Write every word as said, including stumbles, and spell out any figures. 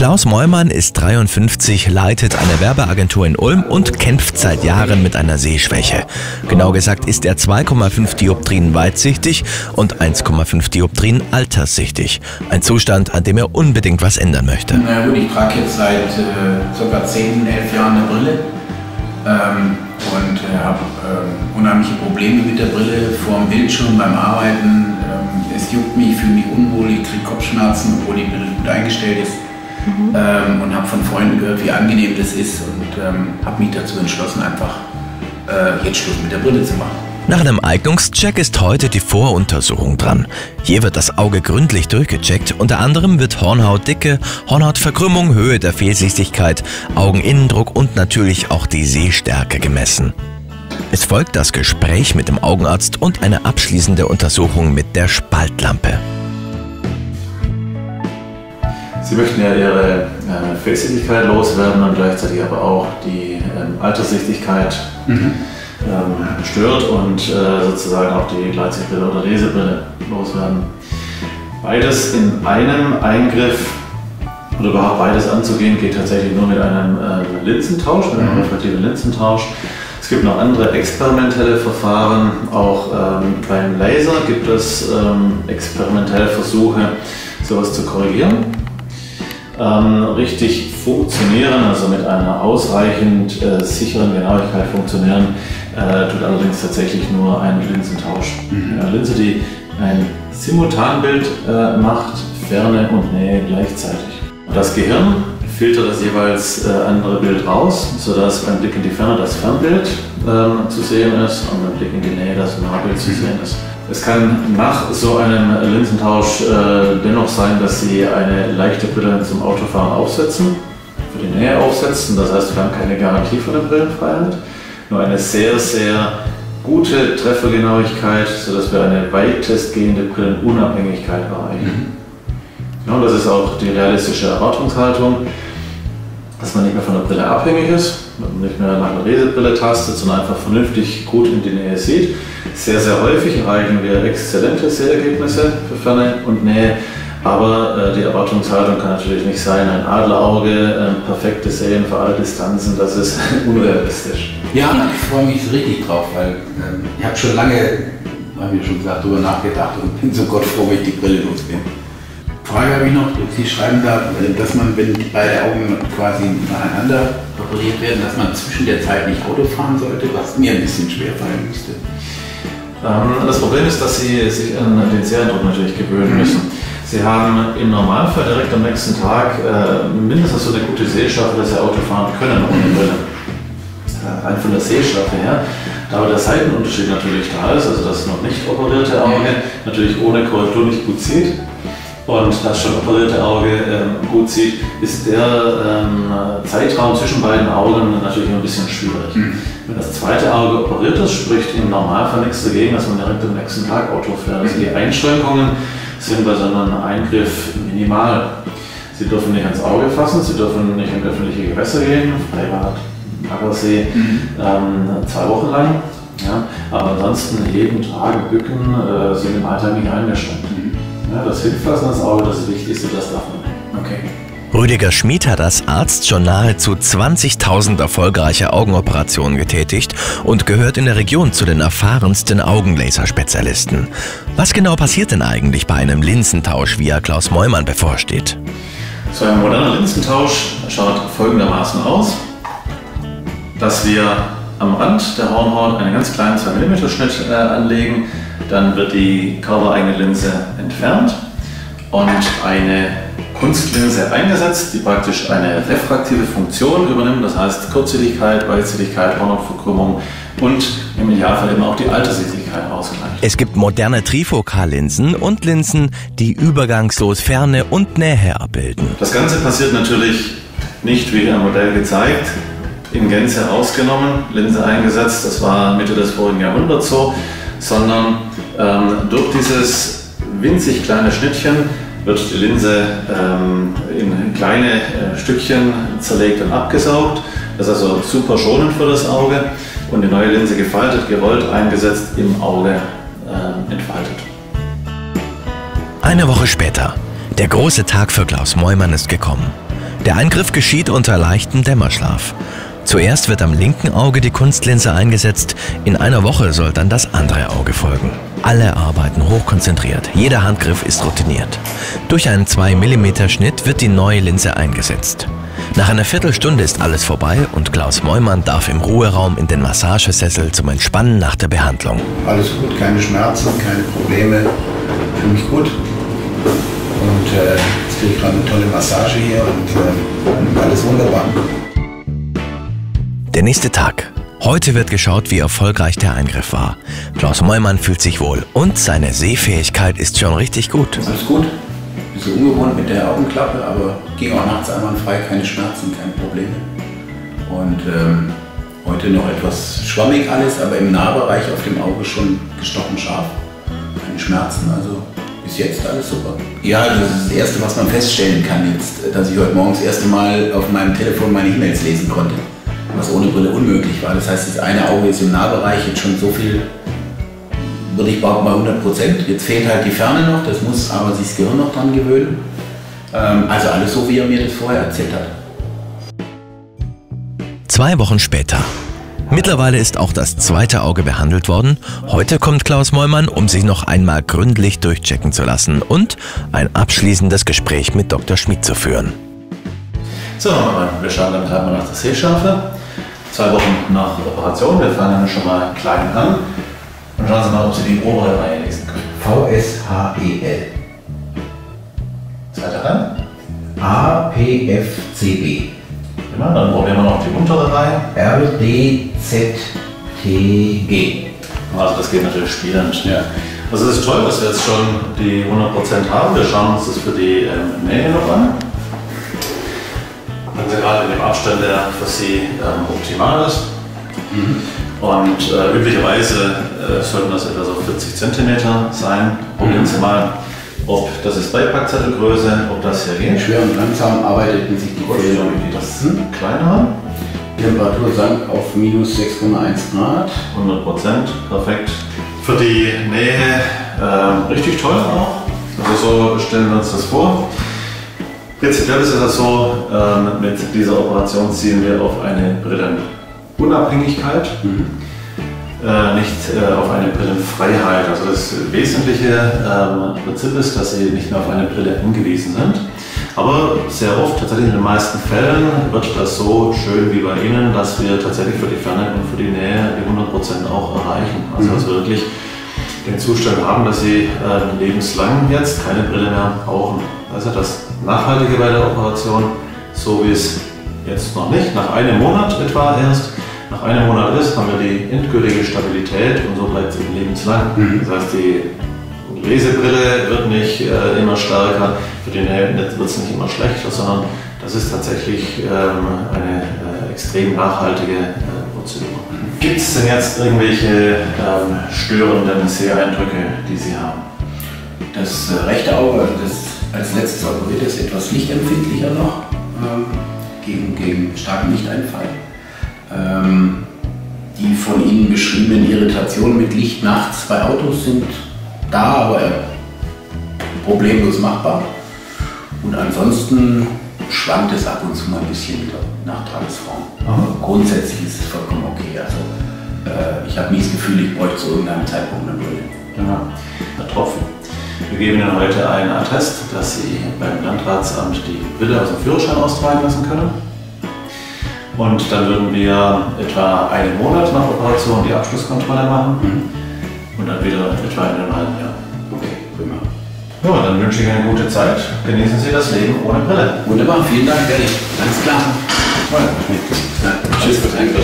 Klaus Meumann ist dreiundfünfzig, leitet eine Werbeagentur in Ulm und kämpft seit Jahren mit einer Sehschwäche. Genau gesagt ist er zwei Komma fünf Dioptrien weitsichtig und eins Komma fünf Dioptrien alterssichtig. Ein Zustand, an dem er unbedingt was ändern möchte. Na gut, ich trage jetzt seit äh, ca. zehn, elf Jahren eine Brille ähm, und äh, habe äh, unheimliche Probleme mit der Brille vor dem Bildschirm beim Arbeiten. Ähm, es juckt mich, ich fühle mich unwohl, ich kriege Kopfschmerzen, obwohl die Brille gut eingestellt ist. Mhm. Ähm, und habe von Freunden gehört, wie angenehm das ist und ähm, habe mich dazu entschlossen, einfach äh, jetzt Schluss mit der Brille zu machen. Nach einem Eignungscheck ist heute die Voruntersuchung dran. Hier wird das Auge gründlich durchgecheckt. Unter anderem wird Hornhautdicke, Hornhautverkrümmung, Höhe der Fehlsichtigkeit, Augeninnendruck und natürlich auch die Sehstärke gemessen. Es folgt das Gespräch mit dem Augenarzt und eine abschließende Untersuchung mit der Spaltlampe. Sie möchten ja Ihre äh, Fehlsichtigkeit loswerden und gleichzeitig aber auch die ähm, Alterssichtigkeit mhm. ähm, stört und äh, sozusagen auch die Gleitsichtbrille oder Lesebrille loswerden. Beides in einem Eingriff oder überhaupt beides anzugehen, geht tatsächlich nur mit einem äh, Linsentausch, mit einem mhm. reflektiven Linsentausch. Es gibt noch andere experimentelle Verfahren, auch ähm, beim Laser gibt es ähm, experimentelle Versuche, sowas zu korrigieren. Ähm, richtig funktionieren, also mit einer ausreichend äh, sicheren Genauigkeit funktionieren, äh, tut allerdings tatsächlich nur ein Linsentausch. Mhm. Eine Linse, die ein Simultanbild äh, macht, Ferne und Nähe gleichzeitig. Das Gehirn filtert das jeweils äh, andere Bild raus, sodass beim Blick in die Ferne das Fernbild äh, zu sehen ist und beim Blick in die Nähe das Nahbild zu sehen ist. Es kann nach so einem Linsentausch äh, dennoch sein, dass Sie eine leichte Brille zum Autofahren aufsetzen, für die Nähe aufsetzen. Das heißt, wir haben keine Garantie für eine Brillenfreiheit, nur eine sehr, sehr gute Treffergenauigkeit, sodass wir eine weitestgehende Brillenunabhängigkeit erreichen. Mhm. Ja, und das ist auch die realistische Erwartungshaltung, dass man nicht mehr von der Brille abhängig ist, nicht mehr nach einer Lesebrille tastet, sondern einfach vernünftig gut in die Nähe sieht. Sehr, sehr häufig erreichen wir exzellente Sehergebnisse für Ferne und Nähe, aber äh, die Erwartungshaltung kann natürlich nicht sein, ein Adlerauge, äh, perfektes Sehen für alle Distanzen, das ist unrealistisch. Ja, ich freue mich richtig drauf, weil äh, ich habe schon lange, habe ich schon gesagt, darüber nachgedacht und bin so gottfroh, wenn ich die Brille los bin. Frage habe ich noch, Sie schreiben da, dass man, wenn beide Augen quasi nacheinander operiert werden, dass man zwischen der Zeit nicht Auto fahren sollte, was mir ein bisschen schwer fallen müsste. Das Problem ist, dass Sie sich an den Seriendruck natürlich gewöhnen müssen. Sie haben im Normalfall direkt am nächsten Tag äh, mindestens so eine gute Sehschärfe, dass Sie Auto fahren können ohne Brille. Äh, rein von der Sehschärfe her. Da aber der Seitenunterschied natürlich da ist, also das noch nicht operierte Auge natürlich ohne Korrektur nicht gut sieht und das schon operierte Auge äh, gut sieht, ist der äh, Zeitraum zwischen beiden Augen natürlich ein bisschen schwierig. Mhm. Wenn das zweite Auge operiert ist, spricht im Normalfall nichts dagegen, dass man direkt am nächsten Tag Auto fährt. Also die Einschränkungen sind bei so einem Eingriff minimal. Sie dürfen nicht ans Auge fassen, Sie dürfen nicht in öffentliche Gewässer gehen, Freibad, Baggersee, mhm. ähm, zwei Wochen lang. Ja, aber ansonsten heben, tragen, bücken äh, sind im Alltag nicht eingeschränkt. Mhm. Ja, das Hinfassen ans Auge, das Wichtigste, das darf man nicht. Okay. Rüdiger Schmid hat als Arzt schon nahezu zwanzigtausend erfolgreiche Augenoperationen getätigt und gehört in der Region zu den erfahrensten Augenlaserspezialisten. Was genau passiert denn eigentlich bei einem Linsentausch, wie er Klaus Meumann bevorsteht? So ein moderner Linsentausch schaut folgendermaßen aus, dass wir am Rand der Hornhaut einen ganz kleinen zwei Millimeter Schnitt äh, anlegen, dann wird die körpereigene Linse entfernt und eine Kunstlinse eingesetzt, die praktisch eine refraktive Funktion übernimmt, das heißt Kurzsichtigkeit, Weitsichtigkeit, Hornhautverkrümmung und im Idealfall eben auch die Alterssichtigkeit ausgleicht. Es gibt moderne Trifokallinsen und Linsen, die übergangslos Ferne und Nähe abbilden. Das Ganze passiert natürlich nicht wie im Modell gezeigt, in Gänze ausgenommen, Linse eingesetzt, das war Mitte des vorigen Jahrhunderts so, sondern ähm, durch dieses winzig kleine Schnittchen wird die Linse ähm, in kleine äh, Stückchen zerlegt und abgesaugt. Das ist also super schonend für das Auge und die neue Linse gefaltet, gerollt, eingesetzt, im Auge äh, entfaltet. Eine Woche später. Der große Tag für Klaus Meumann ist gekommen. Der Eingriff geschieht unter leichtem Dämmerschlaf. Zuerst wird am linken Auge die Kunstlinse eingesetzt, in einer Woche soll dann das andere Auge folgen. Alle arbeiten hochkonzentriert, jeder Handgriff ist routiniert. Durch einen zwei Millimeter Schnitt wird die neue Linse eingesetzt. Nach einer Viertelstunde ist alles vorbei und Klaus Meumann darf im Ruheraum in den Massagesessel zum Entspannen nach der Behandlung. Alles gut, keine Schmerzen, keine Probleme, fühle mich gut. Und äh, jetzt kriege ich gerade eine tolle Massage hier und äh, alles wunderbar. Der nächste Tag. Heute wird geschaut, wie erfolgreich der Eingriff war. Klaus Meumann fühlt sich wohl und seine Sehfähigkeit ist schon richtig gut. Alles gut. Bisschen ungewohnt mit der Augenklappe, aber ging auch nachts einwandfrei, keine Schmerzen, keine Probleme. Und ähm, heute noch etwas schwammig alles, aber im Nahbereich auf dem Auge schon gestochen scharf. Keine Schmerzen, also bis jetzt alles super. Ja, das ist das Erste, was man feststellen kann jetzt, dass ich heute Morgen das erste Mal auf meinem Telefon meine E-Mails lesen konnte. Was ohne Brille unmöglich war. Das heißt, das eine Auge ist im Nahbereich jetzt schon so viel, würde ich behaupten, bei hundert Prozent. Jetzt fehlt halt die Ferne noch, das muss aber sich das Gehirn noch dran gewöhnen. Ähm, also alles so, wie er mir das vorher erzählt hat. Zwei Wochen später. Mittlerweile ist auch das zweite Auge behandelt worden. Heute kommt Klaus Meumann, um sich noch einmal gründlich durchchecken zu lassen und ein abschließendes Gespräch mit Doktor Schmid zu führen. So, wir schauen dann gerade mal nach der Sehschärfe. Zwei Wochen nach der Operation, wir fangen schon mal klein an. Und schauen Sie mal, ob Sie die obere Reihe lesen können. V S H E L. Zweite Reihe. A P F C B. Prima, dann probieren wir noch die untere Reihe. R D Z T G. Also das geht natürlich spielend. Ja. Also es ist toll, dass wir jetzt schon die hundert Prozent haben. Wir schauen uns das für die ähm, Nähe noch an. Wenn Sie gerade in dem Abstand, der für Sie ähm, optimal ist. Mhm. Und äh, üblicherweise äh, sollten das etwa so vierzig Zentimeter sein. Probieren Sie mal, ob das ist Beipackzettelgröße, ob das hier geht. Schwer und langsam arbeiteten sich die Fälle wie das kleinere. Temperatur sank auf minus sechs Komma eins Grad. hundert Prozent, perfekt. Für die Nähe äh, richtig toll auch. Also so stellen wir uns das vor. Prinzipiell ist es so, äh, mit dieser Operation zielen wir auf eine Brillenunabhängigkeit, mhm. äh, nicht äh, auf eine Brillenfreiheit. Also das wesentliche äh, Prinzip ist, dass Sie nicht mehr auf eine Brille angewiesen sind. Aber sehr oft, tatsächlich in den meisten Fällen, wird das so schön wie bei Ihnen, dass wir tatsächlich für die Ferne und für die Nähe die hundert Prozent auch erreichen. Also mhm. dass wir wirklich den Zustand haben, dass Sie äh, lebenslang jetzt keine Brille mehr brauchen. Also das Nachhaltige bei der Operation, so wie es jetzt noch nicht, nach einem Monat etwa erst, nach einem Monat ist, haben wir die endgültige Stabilität und so bleibt es eben lebenslang. Mhm. Das heißt, die Lesebrille wird nicht äh, immer stärker, für die Nähe wird es nicht immer schlechter, sondern das ist tatsächlich ähm, eine äh, extrem nachhaltige äh, Prozedur. Mhm. Gibt es denn jetzt irgendwelche ähm, störenden Seheindrücke, die Sie haben? Das äh, rechte Auge, das als letztes operiert ist, etwas lichtempfindlicher noch, ähm, gegen, gegen starken Lichteinfall. Ähm, die von Ihnen beschriebenen Irritationen mit Licht nachts bei Autos sind da, aber äh, problemlos machbar. Und ansonsten schwankt es ab und zu mal ein bisschen wieder nach Tagesform. Aber grundsätzlich ist es vollkommen okay. Also, äh, ich habe nie das Gefühl, ich bräuchte zu irgendeinem Zeitpunkt eine Brille. Genau. Herr Tropf. Wir geben Ihnen heute einen Attest, dass Sie beim Landratsamt die Brille aus dem Führerschein austragen lassen können. Und dann würden wir etwa einen Monat nach Operation die Abschlusskontrolle machen mhm. und dann wieder etwa in einem halben Jahr. Okay, prima. Ja, dann wünsche ich Ihnen eine gute Zeit. Genießen Sie das Leben ohne Brille. Wunderbar, vielen Dank, ehrlich. Ganz klar. Ja. Tschüss. Danke.